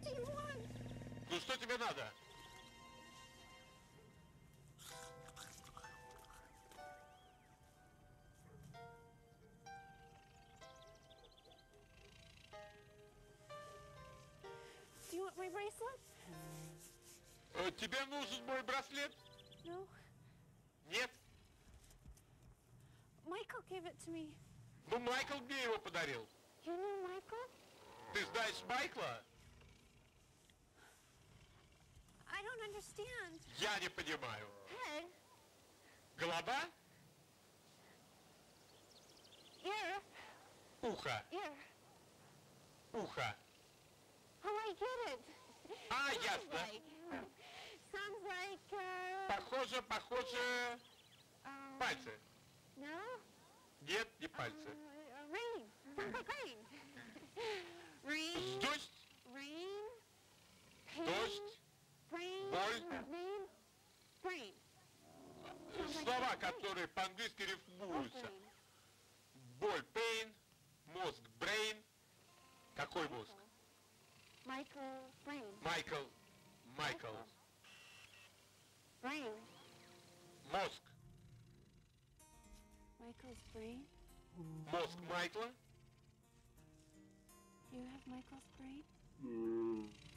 do you want? Ну что тебе надо? Do you want my bracelet? Тебе нужен мой браслет? No. Нет? Michael gave it to me. Ну, Майкл мне его подарил. You know Michael? Ты знаешь Майкла? I don't understand. Я не понимаю. Head, Голова? ear, Ухо. ear. Ухо. Oh, I get it. А, Sounds ясно. like. Sounds like. Похоже, пальцы. No? Нет, не пальцы. Rain. Sounds like rain. Rain. Дождь, Rain. Pain. дождь, Brain. боль. Rain. Brain. Слова, которые по-английски рифмуются. Brain. Боль, pain, мозг, brain. Какой мозг? Michael. Brain. Майкл. Brain. Мозг. Michael's brain. Мозг Майкла. You have Michael's brain?